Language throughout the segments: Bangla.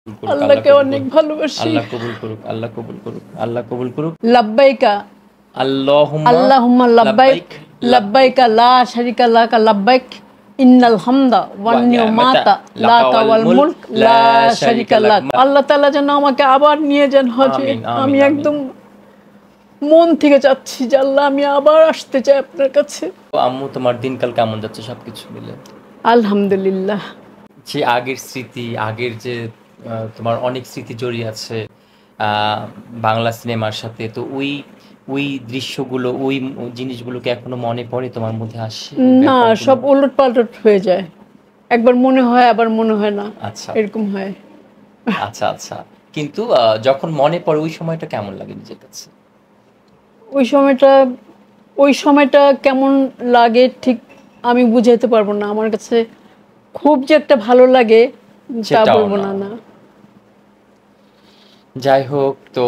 করুক, আল্লাহ আল্লাহকে কবুল অনেক করুক, ভালোবাসি। আল্লাহ কবুল করুক, আল্লাহ কবুল করুক, আল্লাহ কবুল করুক। লাব্বাইকা আল্লাহুম্মা আল্লাহুম্মা লাব্বাইক লাব্বাইক লাব্বাইকা লা শারিকা লাকা লাব্বাইক ইন্নাল হামদা ওয়ান ওয়া নি'মাতা নি'মাতা লাকা লাকা ওয়াল ওয়াল মুলক মুলক লা লা শারিকা শারিকা লাক। লাক। আল্লাহ তাআলা যেন আমাকে আবার নিয়ে যান হজে। আমিন, আমি আমিন, আমিন। একদম মন থেকে চাচ্ছি যে আল্লাহ আমি আবার আসতে চাই আপনার কাছে। তো আম্মু, তোমার দিনকাল কেমন যাচ্ছে সবকিছু মিলে? আলহামদুলিল্লাহ। যে আগের স্মৃতি, আগের যে তোমার অনেক স্মৃতি জড়িয়ে আছে বাংলা সিনেমার সাথে, তো ওই ওই দৃশ্যগুলো, ওই জিনিসগুলোকে এখনো মনে পড়ে তোমার মধ্যে আসে ওই না, ব্যাপারগুলো? সব ওলট পালট হয়ে যায়। একবার মনে হয় আবার মনে হয় না, আচ্ছা, এরকম হয়। আচ্ছা, আচ্ছা। কিন্তু যখন মনে পড়ে ওই সময়টা কেমন লাগে নিজের কাছে? ওই সময়টা ওই সময়টা কেমন লাগে ঠিক আমি বুঝাইতে পারবো না। আমার কাছে খুব যে একটা ভালো লাগে তা সেটাও বলবো না। না। না, যাই হোক, তো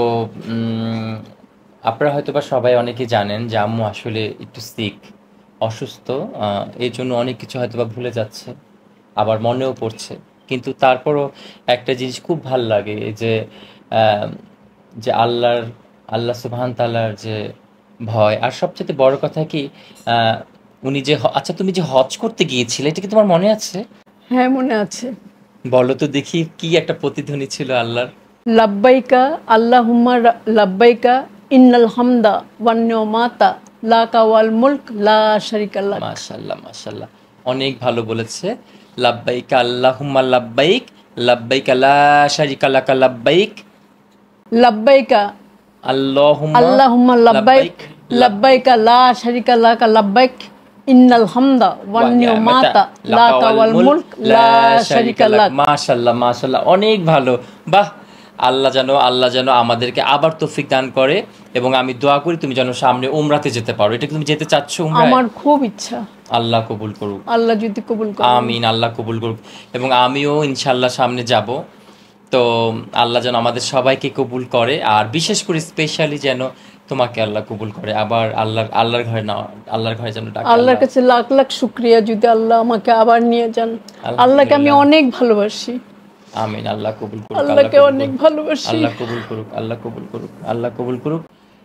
আপনারা হয়তোবা সবাই অনেকে জানেন যে আম্মু আসলে একটু সিক, অসুস্থ। এই জন্য অনেক কিছু হয়তোবা ভুলে যাচ্ছে, আবার মনেও পড়ছে। কিন্তু তারপরও একটা জিনিস খুব ভাল লাগে, এই যে আহ, যে আল্লাহ সুবহান তাআলার যে ভয়, আর সবচেয়ে বড় কথা কি, আহ, উনি যে আচ্ছা, তুমি যে হজ করতে গিয়েছিলে, এটা কি তোমার মনে আছে? হ্যাঁ মনে আছে। বলো তো দেখি, কি একটা প্রতিধ্বনি ছিল আল্লাহর। লাব্বাইকা আল্লাহুম্মা লাব্বাইকা ইন্নাল হামদা ওয়ান নি'মাতা লাকা ওয়াল মুলক লা শারিকা লাক। মাশাল্লাহ, মাশাল্লাহ, অনেক ভালো বলেছে। লাব্বাইক আল্লাহুম্মা লাব্বাইক, লাব্বাইক লা শারিকা লাকা লাব্বাইক, লাব্বাইকা আল্লাহুম্মা আল্লাহুম্মা লাব্বাইক লাব্বাইক, লাব্বাইকা লা শারিকা লাকা লাব্বাইক ইন্নাল হামদা ওয়ান ওয়া নি'মাতা নি'মাতা লাকা লাকা ওয়াল ওয়াল মুলক মুলক লা লা শারিকা শারিকা লাক। লাক। মাশাল্লাহ, মাশাল্লাহ, অনেক ভালো। বাহ! আল্লাহ যেন আমাদেরকে আবার তৌফিক দান করে, এবং আমি দোয়া করি তুমি যেন সামনে উমরাতে যেতে পারো। এটা কি তুমি যেতে চাচ্ছ উমরায়? আমার খুব ইচ্ছা, আল্লাহ কবুল করুক। আল্লাহ যদি কবুল করেন। আমিন, আল্লাহ কবুল করুক। এবং আমিও ইনশাল্লাহ সামনে যাব। তো আল্লাহ যেন আমাদের সবাইকে কবুল করে, আর বিশেষ করে স্পেশালি যেন তোমাকে আল্লাহ কবুল করে, আবার আল্লাহর ঘরে না, আল্লাহর ঘরে যেন ডাকে আল্লাহর আল্লাহ। কাছে লাখ লাখ শুক্রিয়া যদি আল্লাহ আমাকে আবার নিয়ে যান। আল্লাহকে আমি আলহামদুলিল্লাহ। অনেক ভালোবাসি। আমিন, আল্লাহ কবুল করুক, আল্লাহ আল্লাহকে কবুল অনেক করুক, ভালোবাসি। আল্লাহ কবুল করুক, আল্লাহ কবুল করুক, আল্লাহ কবুল করুক।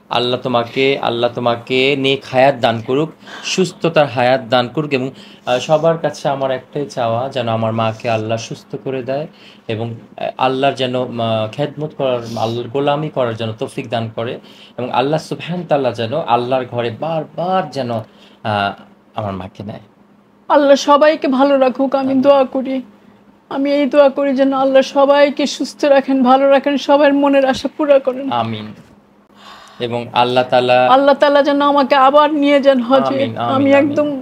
আল্লাহ তোমাকে নেক হায়াত দান করুক, সুস্থতার হায়াত দান করুক, এবং সবার কাছে আমার একটাই চাওয়া, যেন আমার মাকে আল্লাহ সুস্থ করে দেয়, এবং আল্লাহর যেন খেদমত করার, আল্লাহর গোলামি করার যেন তৌফিক দান করে, এবং আল্লাহ সুবহান তাআলা যেন আল্লাহর ঘরে বারবার যেন আহ, আমার মাকে নেয়। আল্লাহ সবাইকে ভালো রাখুক, আমি দোয়া করি। আমি এই দোয়া করি যেন আল্লাহ সবাইকে সুস্থ রাখেন, ভালো রাখেন, সবার মনের আশা পুরা করেন। আমিন। এবং আল্লাহ তাআলা, আল্লাহ তাআলা যেন আমাকে আবার নিয়ে যান হজে। আমিন, আমি আমিন, আমিন, একদম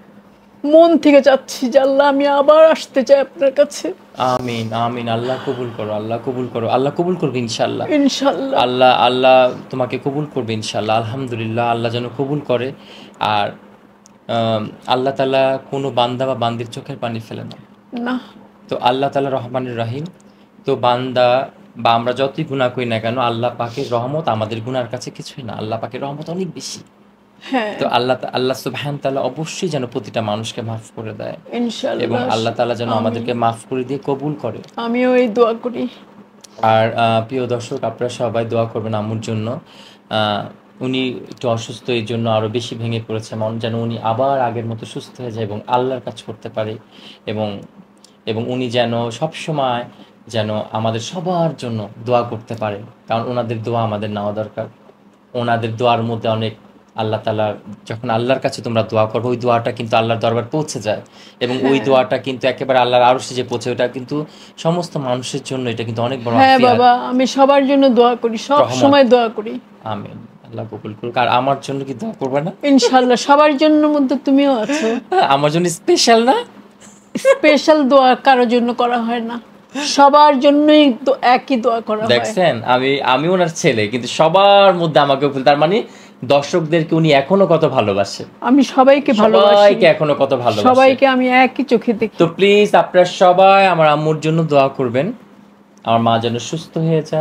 মন থেকে চাচ্ছি যে আল্লাহ আমি আবার আসতে চাই আপনার কাছে। আমিন, আমিন। আল্লাহ কবুল করো, আল্লাহ কবুল করো, আল্লাহ কবুল করবে ইনশাল্লাহ। ইনশাল্লাহ। আল্লাহ তোমাকে কবুল করবে ইনশাল্লাহ। আলহামদুলিল্লাহ, আল্লাহ যেন কবুল করে। আর আম, আল্লাহ তাআলা কোনো বান্দা বা বান্দির চোখের পানি ফেলে না। না, তো আল্লাহ তাআলা রহমানুর রহিম। তো বান্দা বা আমরা যতই গুনাহ করি না কেন, আল্লাহ পাকের রহমত আমাদের গুনার কাছে কিছুই না। আল্লাহ পাকের রহমত অনেক বেশি। হ্যাঁ, তো আল্লাহ সুবহানাহু তাআলা অবশ্যই যেন প্রতিটা মানুষকে মাফ করে দেয়, এবং ইনশাল্লাহ। আল্লাহ তাআলা যেন আমিন। আমাদেরকে মাফ করে দিয়ে কবুল করে। আমিও এই দোয়া করি। আর প্রিয় দর্শক, আপনারা সবাই দোয়া করবেন আম্মুর জন্য। আহ, উনি একটু অসুস্থ, এই জন্য আরও বেশি ভেঙে পড়েছে মন, যেন উনি আবার আগের মতো সুস্থ হয়ে যায় এবং আল্লাহর কাজ করতে পারে, এবং এবং উনি যেন সবসময় যেন আমাদের সবার জন্য দোয়া করতে পারে, কারণ ওনাদের দোয়া আমাদের নেওয়া দরকার। ওনাদের দোয়ার মধ্যে অনেক, আল্লাহ তাআলা, যখন আল্লাহর কাছে তোমরা দোয়া করবে, ওই দোয়াটা কিন্তু আল্লাহর দরবার পৌঁছে যায়, এবং ওই হ্যাঁ, দোয়াটা কিন্তু একেবারে আল্লাহর আরশে যে পৌঁছে, ওটা কিন্তু সমস্ত মানুষের জন্য এটা কিন্তু অনেক বড় হ্যাঁ আফিয়াত, বাবা, আমি সবার জন্য দোয়া করি, সব রহমত। সময় দোয়া করি। আমিন, আল্লাহ কবুল করুক। আর আমার জন্য কি দোয়া করবে না? ইনশাল্লাহ, সবার জন্য মধ্যে তুমিও আছো। আমার জন্য স্পেশাল না? স্পেশাল দোয়া কারোর জন্য করা হয় না, সবার জন্যই একই দোয়া করা হয়। দেখছেন, আমি ওনার ছেলে, কিন্তু সবার মধ্যে আমাকে তার মানে দর্শকদেরকে উনি এখনো কত ভালোবাসে, আমি সবাইকে ভালোবাসি, সবাইকে এখনো কত ভালোবাসে। সবাইকে আমি একই চোখে তো দেখি। প্লিজ আপনারা সবাই আমার আম্মুর জন্য দোয়া করবেন, আমার মা যেন সুস্থ হয়ে যায়,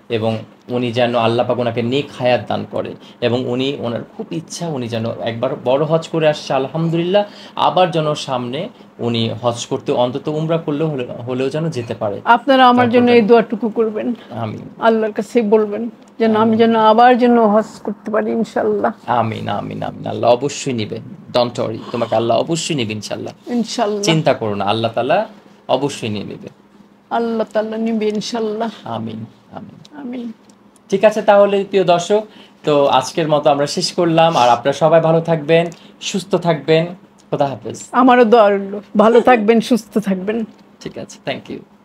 এবং উনি যেন আল্লাহ পাক ওনাকে নেক হায়াত দান করে, এবং উনি ওনার খুব ইচ্ছা উনি যেন একবার বড় হজ করে আসছে আলহামদুলিল্লাহ, আবার যেন সামনে উনি হজ করতে অন্তত উমরা করলেও হলেও যেন যেতে পারে। আপনারা আমার জন্য এই দোয়াটুকু করবেন, আমিন আল্লাহর কাছে বলবেন যেন আমি যেন আবার যেন হজ করতে পারি ইনশাল্লাহ। আমিন আমিন আমিন। আল্লাহ অবশ্যই নিবে, ডোন্ট ওয়ারি, তোমাকে আল্লাহ অবশ্যই নিবে ইনশাল্লাহ, ইনশাল্লাহ চিন্তা করো না, আল্লাহ তাআলা অবশ্যই নিয়ে নেবে। আল্লাহ তাআলা নিবে ইনশাল্লাহ। আমিন আমিন। আমিন। ঠিক আছে তাহলে প্রিয় দর্শক, তো আজকের মতো আমরা শেষ করলাম। আর আপনারা সবাই ভালো থাকবেন, সুস্থ থাকবেন। খোদা হাফেজ। আমারও দোয়া রইল, ভালো থাকবেন, সুস্থ থাকবেন। ঠিক আছে, থ্যাংক ইউ।